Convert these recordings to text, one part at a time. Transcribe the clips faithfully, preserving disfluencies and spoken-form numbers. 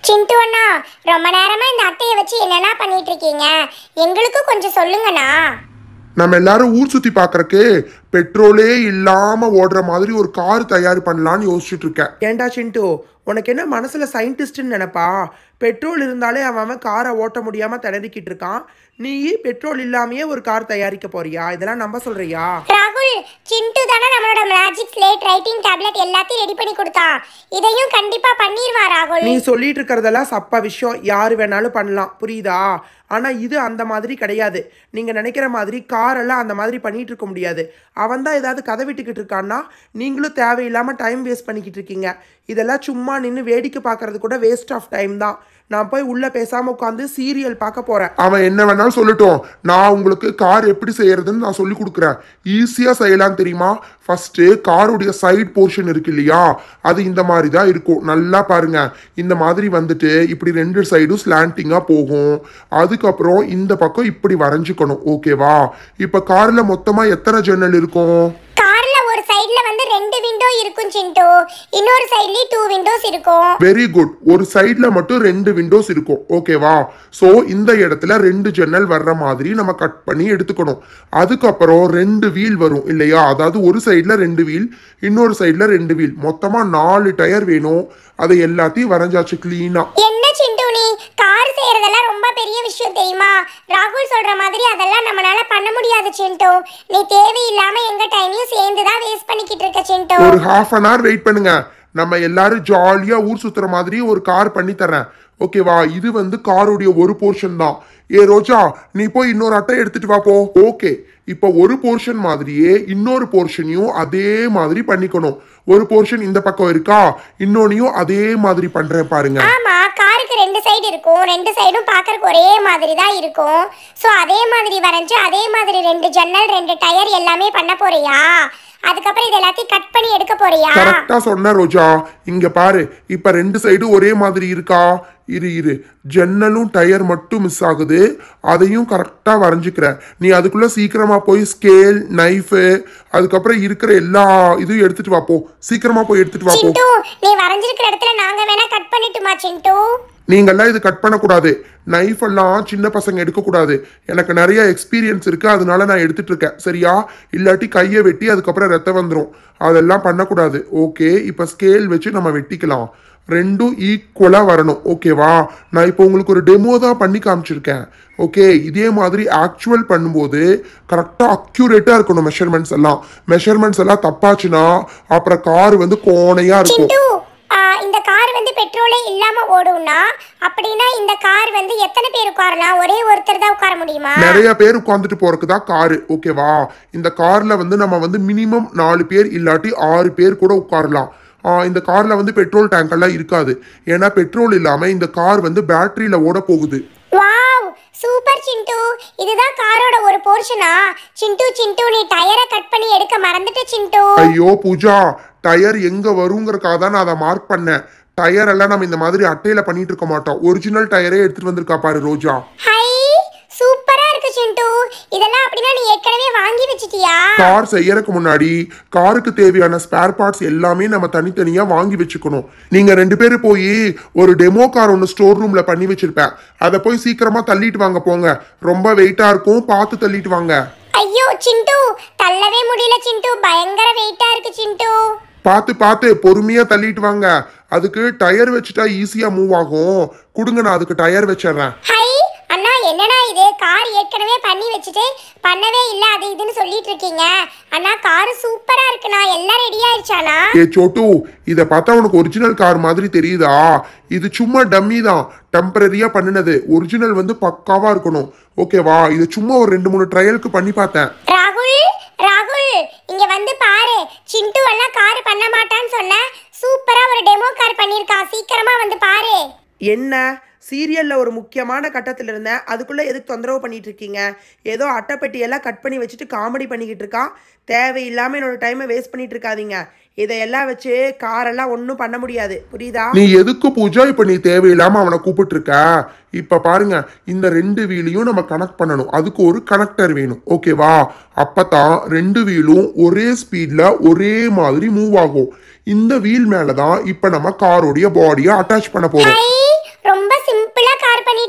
சிண்டு அண்ணா, ரொம்ப நேரமா இந்த அட்டையை வச்சு என்னென்ன பண்ணிட்டு இருக்கீங்க? எங்களுக்கு கொஞ்சம் சொல்லுங்கண்ணா. நம்ம எல்லாரும் ஊர் சுத்தி பாக்குறக்கு பெட்ரோலே இல்லாம ஓடுற மாதிரி ஒரு கார் தயார் பண்ணலான்னு யோசிச்சுட்டு இருக்கேன். ஏண்டா சிண்டு, உனக்கு என்ன மனசுல சயின்டிஸ்ட்னு நினைப்பா? பெட்ரோல் இருந்தாலே அவன் காரை ஓட்ட முடியாம திணறிக்கிட்டு இருக்கான். நீ பெட்ரோல் இல்லாமையே ஒரு கார் தயாரிக்க போறியா? இதெல்லாம் நம்ப சொல்றியா? ராகுல், சிண்டு தானே நம்மளோட மேஜிக் ஸ்லேட் ரைட்டிங் டேப்லெட் எல்லாத்தையும் ரெடி பண்ணி கொடுத்தான். இதையும் கண்டிப்பா பண்ணிடுவா ராகுல். நீ சொல்லிட்டு இருக்கிறதெல்லாம் சப்ப விஷயம், யாரு வேணாலும் பண்ணலாம், புரியுதா? ஆனா இது அந்த மாதிரி கிடையாது. நீங்க நினைக்கிற மாதிரி காரெல்லாம் அந்த மாதிரி பண்ணிட்டு இருக்க முடியாது. அவன் தான் ஏதாவது கதை விட்டுக்கிட்டு இருக்கான்னா நீங்களும் தேவையில்லாம டைம் வேஸ்ட் பண்ணிக்கிட்டு இருக்கீங்க. இதெல்லாம் சும்மா நின்று வேடிக்கை பார்க்கறது கூட வேஸ்ட் ஆஃப் டைம் தான். நான் போய் உள்ள பேசாம உட்காந்து சீரியல் பார்க்க போறேன். அவன் என்ன வேணாலும் சொல்லட்டும், நான் உங்களுக்கு கார் எப்படி செய்யறதுன்னு நான் சொல்லி கொடுக்குறேன். ஈஸியா செய்யலாம் தெரியுமா? ஃபர்ஸ்ட் காருடைய சைட் போர்ஷன் இருக்கு இல்லையா, அது இந்த மாதிரி தான் இருக்கும். நல்லா பாருங்க, இந்த மாதிரி வந்துட்டு இப்படி ரெண்டு சைடும் ஸ்லாண்டிங்கா போகும். அதுக்கப்புறம் இந்த பக்கம் இப்படி வரைஞ்சுக்கணும். ஓகேவா? இப்ப கார்ல மொத்தமா எத்தனை ஜன்னல் இருக்கும்? கார்ல ஒரு சைடுல வந்து ரெண்டு விண்டோ இருக்கும் சிண்டு, இன்னொரு சைடுல டூ விண்டோஸ் இருக்கும். Very good. ஒரு சைடுல மட்டும் ரெண்டு விண்டோஸ் இருக்கும். ஓகேவா? சோ இந்த இடத்துல ரெண்டு ஜன்னல் வர்ற மாதிரி நம்ம கட் பண்ணி எடுத்துக்கணும். அதுக்கப்புறம் ரெண்டு வீல் வரும் இல்லையா, அதாவது ஒரு சைடுல ரெண்டு வீல், இன்னொரு சைடுல ரெண்டு வீல், மொத்தமா நாலு டயர் வேணும். அதை எல்லாத்தையும் வரைஞ்சாச்சு கிளீனா. என்ன சிண்டு, நீ கார் செய்யறதெல்லாம் ரொம்ப பெரிய விஷயம் தெரியுமா? ராகுல் சொல்ற மாதிரி அதெல்லாம் நம்மளால பண்ண முடியாது சிண்டு. நீ தேவையில்லாம எங்க டைமையும் சேர்ந்து தான் வேஸ்ட் பண்ணிக்கிட்டு இருக்க சிண்டு. ஒரு ஹாஃப் அன் ஹவர் வெயிட் பண்ணுங்க, நம்ம எல்லாரும் ஜாலியா ஊர் சுத்துற மாதிரி ஒரு கார் பண்ணி தரேன். ஓகேவா? இது வந்து காருடைய ஒரு போர்ஷன் தான். ஏ ரோஜா, நீ போய் இன்னொரு அட்டை எடுத்துட்டு வா போ. ஓகே, இப்போ ஒரு போர்ஷன் மாதிரியே இன்னொரு போர்ஷனையும் அதே மாதிரி பண்ணிக்கணும். ஒரு போர்ஷன் இந்த பக்கம் இருக்கா, இன்னொன்னையும் அதே மாதிரி பண்றேன் பாருங்க. ஆமா, காருக்கு ரெண்டு சைடு இருக்கும், ரெண்டு சைடும் பார்க்கறதுக்கு ஒரே மாதிரி தான் இருக்கும். சோ அதே மாதிரி வரைஞ்சு அதே மாதிரி ரெண்டு ஜன்னல் ரெண்டு டயர் எல்லாமே பண்ண போறியா? அதுக்கப்புறம் இது எல்லாத்தையும் கட் பண்ணி எடுக்க போறியா? கரெக்டா சொன்ன ரோஜா. இங்க பாரு, இப்ப ரெண்டு சைடு ஒரே மாதிரி இருக்கா? இரு இரு, ஜன்னலும் டயர் மட்டும் மிஸ் ஆகுது, அதையும் கரெக்டா வரைஞ்சுக்கிறேன். நீ அதுக்குள்ள சீக்கிரமா போய் ஸ்கேல், நைஃபு, அதுக்கப்புறம் இருக்கிற எல்லா இதுவும் எடுத்துட்டு வா போ. சீக்கிரமா போய் எடுத்துட்டு வா போ. சிண்டு, நீ வரைஞ்சிருக்கிற இடத்துல நாங்க வேணா கட் பண்ணிட்டுமா சிண்டு? நீங்கெல்லாம் இது கட் பண்ணக்கூடாது. நைஃப் எல்லாம் சின்ன பசங்க எடுக்கக்கூடாது. எனக்கு நிறைய எக்ஸ்பீரியன்ஸ் இருக்கு, அதனால நான் எடுத்துட்டு இருக்கேன். சரியா? இல்லாட்டி கையை வெட்டி அதுக்கப்புறம் ரத்தம் வந்துடும். அதெல்லாம் பண்ணக்கூடாது. ஓகே, இப்போ ஸ்கேல் வச்சு நம்ம வெட்டிக்கலாம். ரெண்டும் ஈக்குவலா வரணும். ஓகேவா? நான் இப்போ உங்களுக்கு ஒரு டெமோ தான் பண்ணி காமிச்சிருக்கேன். ஓகே, இதே மாதிரி ஆக்சுவல் பண்ணும்போது கரெக்டாக அக்யூரேட்டா இருக்கணும். மெஷர்மெண்ட்ஸ் எல்லாம் மெஷர்மெண்ட்ஸ் எல்லாம் தப்பாச்சுன்னா அப்புறம் கார் வந்து கோணையா இருக்கும். இந்த கார் வந்து பெட்ரோலே இல்லாம ஓடும்னா, அப்படின்னா இந்த கார் வந்து எத்தனை பேர் உட்காரலாம்? ஒரே ஒருத்தர் தான் உட்கார முடியுமா? நிறைய பேர் உட்கார்ந்துட்டு போறதுக்கு தான் காரு. ஓகேவா? இந்த கார்ல வந்து நம்ம வந்து மினிமம் நாலு பேர் இல்லாட்டி ஆறு பேர் கூட உட்காரலாம். இந்த கார்ல வந்து பெட்ரோல் டேங்க் எல்லாம் இருக்காது. ஏன்னா பெட்ரோல் இல்லாம இந்த கார் வந்து பேட்டரியில ஓட போகுது. Wow, super Chintu. இதுதான் காரோட ஒரு போர்ஷனா? சிண்டு சிண்டு, நீ டயரை கட் பண்ணி எடுக்க மறந்துட்ட சிண்டு. ஐயோ பூஜா, டயர் எங்க வருங்கிறதுக்காக தான் நான் அதை மார்க் பண்ணேன். டயர் எல்லாம் நம்ம இந்த மாதிரி அட்டையில பண்ணிட்டு இருக்க மாட்டோம். ஒரிஜினல் டயரே எடுத்துட்டு வந்திருக்கா பாரு ரோஜா. ஹை, சூப்பரா இருக்கு சிண்டு. இதெல்லாம் அப்படினா நீ ஏற்கனவே வாங்கி வச்சிட்டியா? கார் செய்யறதுக்கு முன்னாடி காருக்கு தேவையான ஸ்பேர் பார்ட்ஸ் எல்லாமே நம்ம தனித்தனியா வாங்கி வச்சுக்கணும். நீங்க ரெண்டு பேரும் போய் ஒரு டெமோ கார் ஒன்று ஸ்டோர் ரூம்ல பண்ணி வச்சிருப்பேன், அதை போய் சீக்கிரமா தள்ளிட்டு வாங்க போங்க. ரொம்ப வெயிட்டா இருக்கும், பார்த்து தள்ளிட்டு வாங்க. ஐயோ சிண்டு, தள்ளவே முடியல சிண்டு, பயங்கர வெயிட்டா இருக்கு சிண்டு. பார்த்து பார்த்து பொறுமையா தள்ளிட்டு வாங்க. அதுக்கு டயர் வச்சுட்டா ஈஸியா மூவ் ஆகும். கொடுங்க, நான் அதுக்கு டயர் வச்சிடறேன். ஹை அண்ணா, என்னடா இது? கார் ஏற்கனவே பண்ணி வச்சுட்டு பண்ணவே இல்ல அது இதுன்னு சொல்லிட்டு இருக்கீங்க. அண்ணா, கார் சூப்பரா இருக்குண்ணா. எல்லாம் ரெடி ஆயிடுச்சானா? ஏ சோட்டு, இத பார்த்தா உனக்கு ஒரிஜினல் கார் மாதிரி தெரியுதா? இது சும்மா டம்மி தான், டெம்பரரியா பண்ணினது. ஒரிஜினல் வந்து பக்காவா இருக்கணும். ஓகேவா? இது சும்மா ஒரு ரெண்டு மூணு ட்ரையலுக்கு பண்ணி பார்த்தேன். ராகுல், ராகுல், இங்க வந்து பாரு. சிண்டு எல்லாம் கார் பண்ண மாட்டான்னு சொன்ன, சூப்பரா ஒரு டெமோ கார் பண்ணிருக்கா. சீக்கிரமா வந்து பாரு. என்ன சீரியல்ல ஒரு முக்கியமான கட்டத்தில் இருந்தேன், அதுக்குள்ள எதுக்கு தொந்தரவு பண்ணிட்டு இருக்கீங்க? ஏதோ அட்டைப்பெட்டியெல்லாம் கட் பண்ணி வச்சுட்டு காமெடி பண்ணிக்கிட்டு இருக்கான். தேவையில்லாம என்னோட டைமை வேஸ்ட் பண்ணிட்டு இருக்காதீங்க. இதையெல்லாம் வச்சு காரெல்லாம் ஒன்றும் பண்ண முடியாது, புரியுதா? நீ எதுக்கு பூஜா இப்ப நீ தேவையில்லாம அவனை கூப்பிட்டு இருக்க? இப்ப பாருங்க, இந்த ரெண்டு வீலையும் நம்ம கனெக்ட் பண்ணணும். அதுக்கு ஒரு கனெக்டர் வேணும். ஓகேவா? அப்பதான் ரெண்டு வீலும் ஒரே ஸ்பீட்ல ஒரே மாதிரி மூவ் ஆகும். இந்த வீல் மேலதான் இப்ப நம்ம காரோடைய பாடியை அட்டாச் பண்ண போறோம்.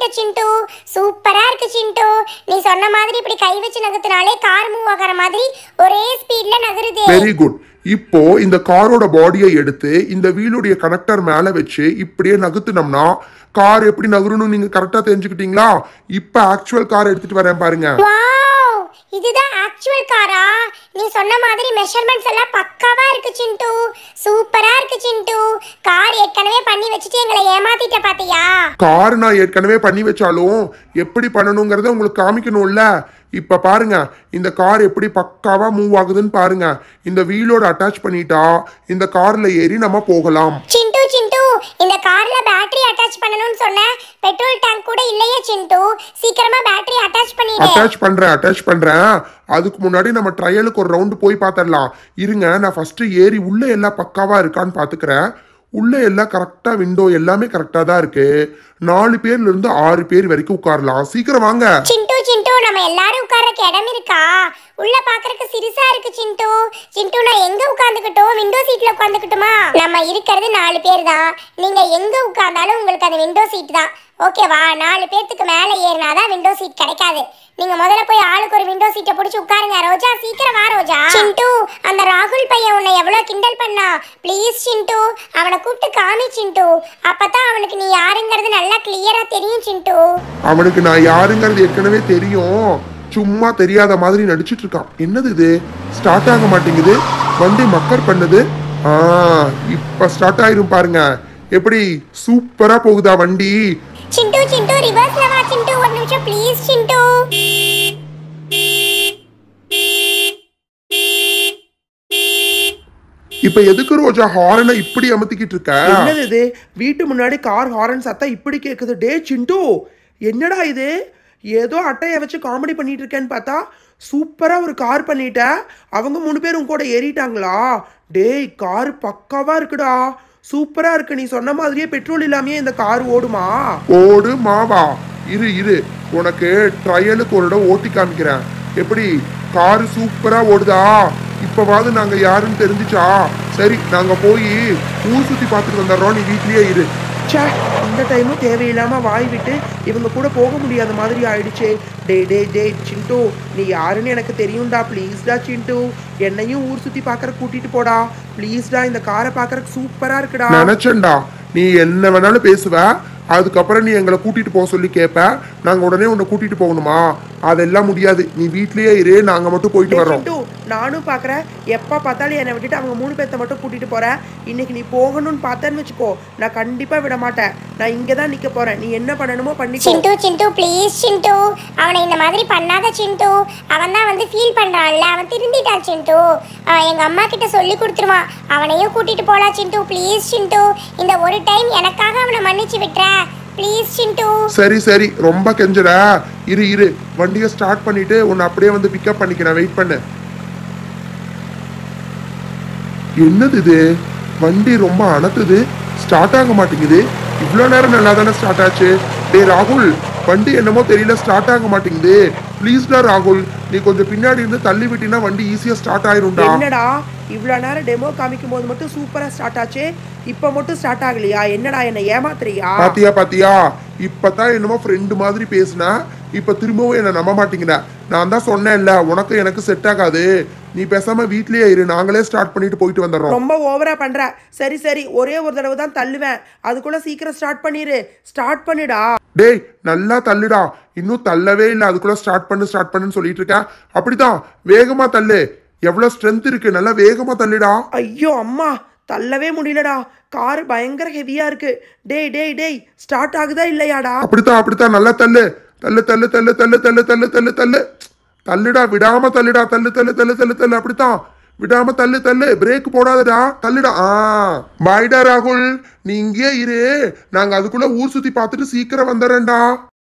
சிண்டு சூப்பரா இருக்கு சிண்டு நீ சொன்ன மாதிரி இப்படி கை வச்சு நகர்த்தினாலே கார் மூவ் ஆகிற மாதிரி ஒரே ஸ்பீட்ல நகருது வெரி குட். இப்போ இந்த காரோட பாடியை எடுத்து இந்த வீலுடைய கனெக்டர் மேல வச்சு இப்படியே நகர்த்தினோம்னா கார் எப்படி நகரும்னு நீங்க கரெக்டா தெரிஞ்சுக்கிட்டீங்களா? இப்ப ஆக்சுவல் கார் எடுத்துட்டு வரேன் பாருங்க. வாவ் இதுதான் ஆக்சுவல் காரா? நீ சொன்ன மாதிரி மெஷர்மெண்ட்ஸ் எல்லாம் பக்காவா இருக்கு சிண்டு சூப்பரா இருக்கு சிண்டு கார் ஏற்கனவே பண்ணி வச்சுட்டு எங்களை ஏமாத்திட்ட பாத்தியா? கார் நான் ஏற்கனவே பண்ணி வச்சாலும் எப்படி பண்ணணுங்கிறத உங்களுக்கு காமிக்கணும்ல. இப்ப பாருங்க இந்த கார் எப்படி பக்காவா மூவ் ஆகுதுன்னு பாருங்க. இந்த வீலோட அட்டாச் பண்ணிட்டா இந்த கார்ல ஏறி நம்ம போகலாம். சிண்டு சிண்டு இந்த கார்ல பேட்டரி அட்டாச் பண்ணனும்னு சொன்ன பெட்ரோல் டேங்க் கூட இல்லையே சிண்டு சீக்கிரமா பேட்டரி அட்டாச் பண்ணிடு. அட்டாச் பண்றேன் அட்டாச் பண்றேன். அதுக்கு முன்னாடி நம்ம ட்ரையலுக்கு ஒரு ரவுண்ட் போய் பார்த்தரலாம். இருங்க நான் ஃபர்ஸ்ட் ஏறி உள்ள எல்லாம் பக்காவா இருக்கான்னு பாத்துக்கிறேன். உள்ள எல்லாம் கரெக்டா விண்டோ எல்லாமே கரெக்டா தான் இருக்கு. நாலு பேர்ல இருந்து ஆறு பேர் வரைக்கும் உட்காரலாம். சீக்கிரம் வாங்க. சிண்டு சிண்டு நம்ம எல்லாரும் உட்கார்றதுக்கு இடம் இருக்கா? உள்ள பாக்குறதுக்கு சிறுசா இருக்கு சிண்டு சிண்டு நான் எங்க உட்கார்ந்துக்கிட்டோம்? விண்டோ சீட்ல உட்கார்ந்துக்கிட்டுமா? நம்ம இருக்கிறது நாலு பேர் தான். நீங்க எங்க உட்கார்ந்தாலும் உங்களுக்கு அது விண்டோ சீட் தான். ஓகேவா? நாலு பேர்த்துக்கு மேல ஏறினாதான் விண்டோ சீட் கிடைக்காது. நீங்க முதல்ல போய் ஆளுக்கு ஒரு விண்டோ சீட்டை பிடிச்சி உட்காருங்க. ரோஜா சீக்கிரம் வா ரோஜா. சிண்டு அந்த ராகுல் பையன் உன்னை எவ்வளவு கிண்டல் பண்ணா. ப்ளீஸ் சிண்டு அவனை கூப்பிட்டு காமி சிண்டு அப்பதான் அவனுக்கு நீ யாருங்கிறது நல்லா கிளியரா தெரியும் சிண்டு. அவனுக்கு நான் யாருங்கிறது ஏற்கனவே தெரியும். சும்மா தெரியாத மாதிரி நடிச்சிட்டு இருக்கான். என்னது இது ஸ்டார்ட் ஆக மாட்டேங்குது? வண்டி மக்கர் பண்ணுது. ஆ இப்ப ஸ்டார்ட் ஆயிரும் பாருங்க. எப்படி சூப்பரா போகுதா வண்டி? சிண்டு சிண்டு ரிவர்ஸ்ல வா சிண்டு ஒரு நிமிஷம் ப்ளீஸ் சிண்டு. இப்ப எதுக்கு ரோஜா ஹாரனை இப்படி அமத்திக்கிட்டு இருக்க? என்னது இது? வீட்டு முன்னாடி கார் ஹாரன் சத்தம் இப்படி கேக்குது. டே சிண்டு என்னடா இது? ஏதோ அட்டையை வச்சு காமெடி பண்ணிட்டு இருக்கேன்னு பார்த்தா சூப்பரா ஒரு கார் பண்ணிட்ட. அவங்க மூணு பேரும் கூட ஏறிட்டாங்களா? டேய் கார் பக்காவா இருக்குடா சூப்பரா இருக்கு. நீ சொன்ன மாதிரியே பெட்ரோல் இல்லாமயே இந்த கார் ஓடுமா? ஓடு மாவா இரு இரு உனக்கு ட்ரையலுக்கு ஒரு இடம் ஓட்டி காமிக்கிறேன். எப்படி காரு சூப்பரா ஓடுதா? இப்பவாது நாங்க யாருன்னு தெரிஞ்சுச்சா? சரி நாங்க போய் ஊர் சுத்தி பார்த்துட்டு வந்துடுறோம். நீ வீட்லயே இரு. சே இந்த டைமும் தேவையில்லாம வாய் விட்டு இவங்க கூட போக முடியாத மாதிரி ஆயிடுச்சே. டே டே டே சிண்டு நீ யாருன்னு எனக்கு தெரியும்டா. ப்ளீஸ்டா சிண்டு என்னையும் ஊர் சுத்தி பார்க்கற கூட்டிட்டு போடா ப்ளீஸ்டா. இந்த காரை பார்க்கறதுக்கு சூப்பரா இருக்குடா. நினைச்சேன்டா நீ என்ன வேணாலும் பேசுவ. அதுக்கப்புறம் நீ எங்களை கூட்டிட்டு போக சொல்லி கேட்ப. நாங்க உடனே உன்னை கூட்டிட்டு போகணுமா? அதெல்லாம் முடியாது. நீ வீட்லயே இரு. நாங்க மட்டும் போயிட்டு வர்றோம். நானும் பாக்குறேன் எப்ப பார்த்தாலும் என்னை விட்டுட்டு அவங்க மூணு பேர்த்த மட்டும் கூட்டிட்டு போறேன். இன்னைக்கு நீ போகணும்னு பார்த்தேன்னு வச்சுக்கோ நான் கண்டிப்பா விட மாட்டேன். நான் இங்கதான் நிக்க போறேன். நீ என்ன பண்ணணுமோ பண்ணிக்கோ. சிண்டு சிண்டு ப்ளீஸ் சிண்டு அவனை இந்த மாதிரி பண்ணாத சிண்டு. அவன் தான் வந்து ஃபீல் பண்றான்ல. அவன் திருந்திட்டான் சிண்டு. எங்க அம்மா கிட்ட சொல்லி கொடுத்துருவான். அவனையும் கூட்டிட்டு போலாம் சிண்டு ப்ளீஸ் சிண்டு. இந்த ஒரு டைம் எனக்காக அவனை மன்னிச்சு விட்டுற ப்ளீஸ் சிண்டு. சரி சரி ரொம்ப கெஞ்சற. இரு இரு வண்டியை ஸ்டார்ட் பண்ணிட்டு உன்னை அப்படியே வந்து பிக்கப் பண்ணிக்கிறேன். வெயிட் பண்ணு. என்னது இது? வண்டி ரொம்ப அனத்துது. ஸ்டார்ட் ஆக மாட்டேங்குது. இவ்வளோ நேரம் நல்லா தானே ஸ்டார்ட் ஆச்சு. டே ராகுல் வண்டி என்னமோ தெரியல ஸ்டார்ட் ஆக மாட்டேங்குது. ப்ளீஸ்டா ராகுல் நீ கொஞ்சம் பின்னாடி இருந்து தள்ளி விட்டினா வண்டி ஈஸியா ஸ்டார்ட் ஆயிரும்டா. என்னடா இவ்வளோ நேரம் டெமோ காமிக்கும் போது மட்டும் சூப்பரா ஸ்டார்ட் ஆச்சு. இப்ப மட்டும் ஸ்டார்ட் ஆகலையா? என்னடா என்ன ஏமாத்துறியா? பாத்தியா பாத்தியா இப்பதான் என்னமோ ஃப்ரெண்டு மாதிரி பேசினா இப்ப திரும்பவும் என்ன நம்ப மாட்டேங்கிற. நான் தான் சொன்னேன்ல உனக்கு எனக்கு செட் ஆகாது. நீ பேசாம வீட்லயே இரு. நாங்களே ஸ்டார்ட் பண்ணிட்டு போயிட்டு வந்துடுறோம். ரொம்ப ஓவரா பண்ற. சரி சரி ஒரே ஒரு தடவை தான் தள்ளுவேன். அதுக்குள்ள சீக்கிரம் ஸ்டார்ட் பண்ணிரு. ஸ்டார்ட் பண்ணுடா. டேய் நல்லா தள்ளுடா. இன்னும் தள்ளவே இல்லை. அதுக்குள்ள ஸ்டார்ட் பண்ணு ஸ்டார்ட் பண்ணுன்னு சொல்லிட்டு இருக்கேன். அப்படிதான் வேகமா தள்ளு. எவ்வளவு ஸ்ட்ரென்த் இருக்கு. நல்லா வேகமா தள்ளுடா. ஐயோ அம்மா தள்ளவே முடியலடா. கார் பயங்கர ஹெவியா இருக்கு. டேய் டேய் டேய் ஸ்டார்ட் ஆகுதா இல்லையாடா? அப்படித்தான் அப்படித்தான் நல்லா தள்ளு தள்ளு தள்ளு தள்ளு தள்ளு தள்ளு தள்ளு தள்ளு தள்ளு தள்ளுடா. விடாம தள்ளுடா. தள்ளு தள்ளு தள்ளு தள்ளு தள்ளு அப்படித்தான் விடாம தள்ளு தள்ளு. பிரேக் போடாதடா. தள்ளுடா. ஆ பாய்டா ராகுல் நீ இங்கே இரு. நாங்க அதுக்குள்ள ஊர் சுத்தி பார்த்துட்டு சீக்கிரம் வந்துடுறேன்டா.